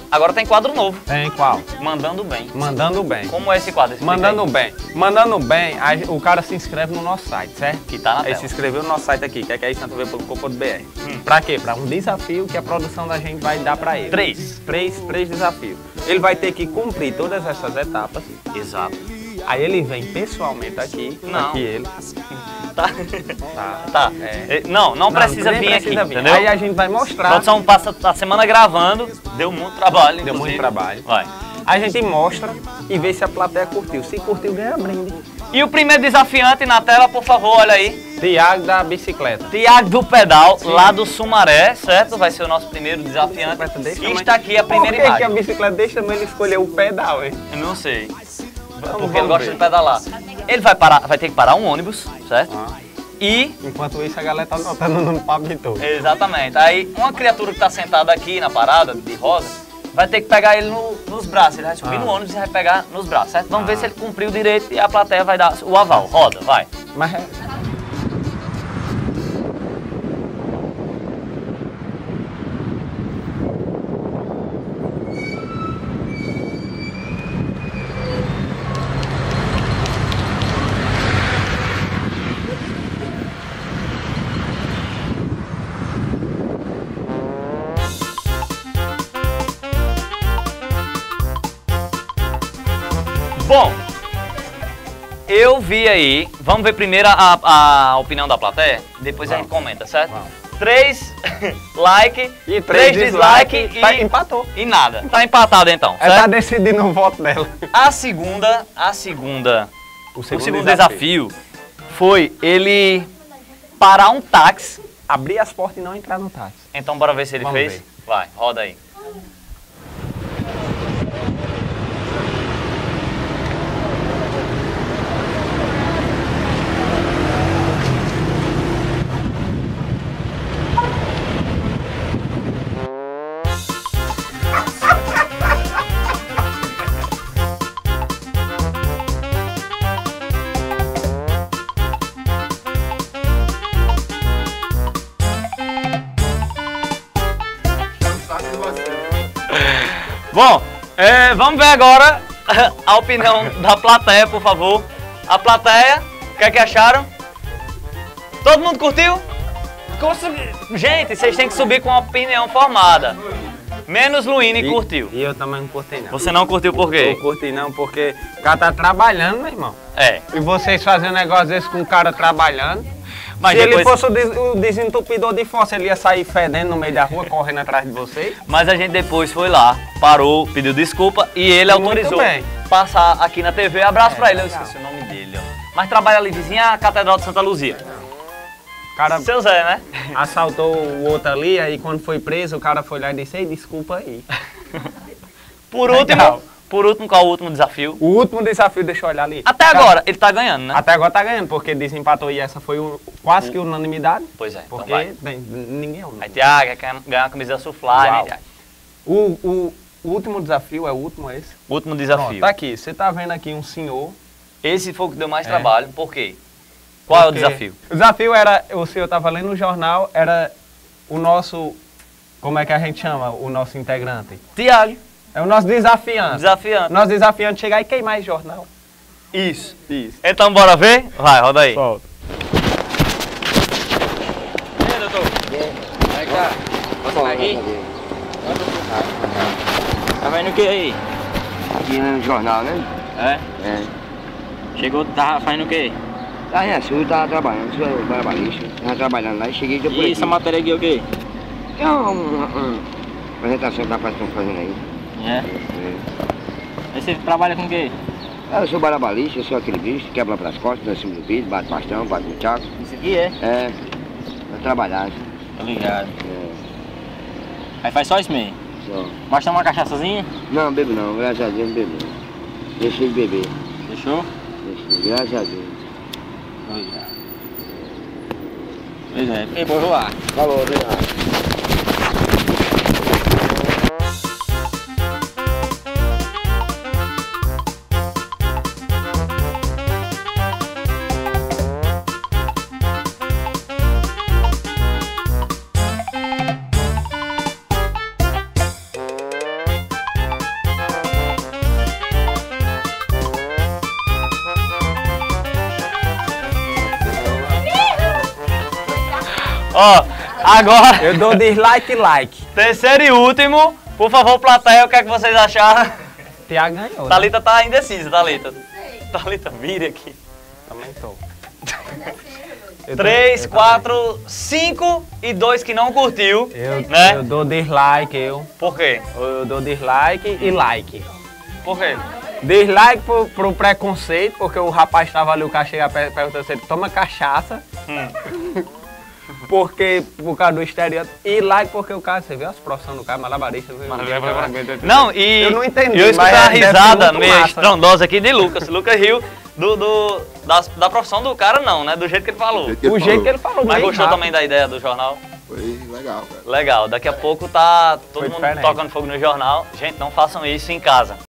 Agora tem quadro novo. Tem qual? Mandando bem. Mandando bem. Como é esse quadro? Explica Mandando aí. bem. Mandando bem, o cara se inscreve no nosso site, certo? Que tá na Aí tela. se inscreveu no nosso site aqui, que é isnatv.com.br. Pra quê? Pra um desafio que a produção da gente vai dar pra ele. Três desafios. Ele vai ter que cumprir todas essas etapas. Exato. Aí ele vem pessoalmente aqui. Não. Aqui ele. Tá. Tá. Não precisa nem vir aqui, precisa vir. entendeu? Aí a gente vai A mostrar. produção passa a semana gravando, deu muito trabalho, Deu inclusive. muito trabalho. Vai. A gente mostra e vê se a plateia curtiu. Se curtiu, ganha brinde. E o primeiro desafiante na tela, por favor, olha aí. Tiago da bicicleta. Tiago do Pedal, lá do Sumaré, certo? Vai ser o nosso primeiro desafiante. E está aqui a primeira Por que imagem. a bicicleta deixa ele escolher o pedal, hein? Eu não sei. Porque vamos ele gosta ver. de pedalar. Ele vai ter que parar um ônibus, certo? E... Enquanto isso, a galera tá anotando no papo todo. Exatamente. Aí, uma criatura que está sentada aqui na parada, de rosa, vai ter que pegar ele nos braços. Ele vai subir no ônibus e vai pegar nos braços, certo? Vamos ver se ele cumpriu direito e a plateia vai dar o aval. Roda, vai. Mas Bom, eu vi aí, vamos ver primeiro a opinião da plateia, depois a gente comenta, certo? Vamos. 3 like, E 3 dislike tá, e, empatou. e nada. Tá empatado então, Ela tá certo? decidindo o voto dela. O segundo desafio foi ele parar um táxi. Abrir as portas e não entrar no táxi. Então bora ver se ele Vamos fez. ver. Vai, roda aí. Bom, vamos ver agora a opinião da plateia, por favor. A plateia, o que é que acharam? Todo mundo curtiu? Gente, vocês têm que subir com a opinião formada. Menos Luíne curtiu. E eu também não curti não. Você não curtiu por quê? Não curti não, porque o cara tá trabalhando, meu irmão. É. E vocês fazem um negócio desse com o cara trabalhando. Mas Se depois... ele fosse o desentupidor de força, ele ia sair fedendo no meio da rua, correndo atrás de vocês. Mas a gente depois foi lá, parou, pediu desculpa e ele Muito autorizou bem. passar aqui na TV. Abraço pra ele, eu legal. esqueci o nome dele, ó. Mas trabalha ali vizinha a Catedral de Santa Luzia. O cara Seu Zé, né? assaltou o outro ali, aí quando foi preso, o cara foi lá e disse, ei, desculpa aí. Por Legal. último, qual o último desafio? O último desafio, deixa eu olhar ali. Até agora, ele tá ganhando, né? Até agora tá ganhando, porque desempatou e essa foi quase que unanimidade. Pois é, então Porque, vai. bem, ninguém é unânime. Aí Tiago quer ganhar a camisa da Sufly, né, Uau. Tiago? O último desafio é o último esse? Último Pronto, desafio. tá aqui, você tá vendo aqui um senhor. Esse foi o que deu mais É. trabalho, por quê? Qual é o porque desafio? O desafio era, o senhor tava lendo no jornal, era o nosso, como é que a gente chama o nosso integrante? Tiago, É o nosso desafiante. desafiante. Nosso desafiante chegar e queimar esse jornal. Isso. Isso. Então bora ver? Vai, roda aí. Solta. E aí, doutor? Como é que tá? Você tá aqui? Tá vendo o que aí? Aqui no jornal, né? É? É. Chegou, tava fazendo o quê? Tá em Açu, tava trabalhando, sou trabalhista. Tava trabalhando lá e cheguei e tô por E aqui. essa matéria aqui é o quê? É uma apresentação que estão fazendo aí. É? É. Aí você trabalha com o quê? Eu sou barabalista, eu sou aquele bicho, quebra pelas costas, dá em cima do vidro, bate bastão, bate no tchaco. Isso aqui é? É, pra trabalhar. Tô ligado. É, Aí faz só isso mesmo? só. Mas toma uma cachaçazinha? Não, bebo não, graças a Deus não bebo não. Deixei de beber, Fechou? deixei, graças a Deus. Tô ligado. Pois é, porque vou voar. Falou, obrigado. Ó, agora, Eu dou dislike e like. terceiro e último. Por favor, plateia, o que é que vocês acharam? Tiago ganhou, né? Thalita tá indecisa, Thalita. Thalita, vire aqui. Também tô. 3, 4, 5 e 2 que não curtiu, Eu né? dou dislike, Por quê? Eu dou dislike e like. Por quê? Dislike pro preconceito, porque o rapaz estava ali, o cara chega perguntando se ele toma cachaça. Porque, por causa do estereótipo. E like porque o cara, você viu as profissões do cara, malabarista. Não, e Eu não entendi, eu escutei mas a deve ser risada muito meio massa. estrondosa aqui de Lucas. Lucas riu da profissão do cara, não, né? Do jeito que ele falou. O jeito que ele falou, Mas bem gostou rápido. também da ideia do jornal? Foi legal, cara. Legal, daqui a pouco tá todo Foi mundo diferente. tocando fogo no jornal. Gente, não façam isso em casa.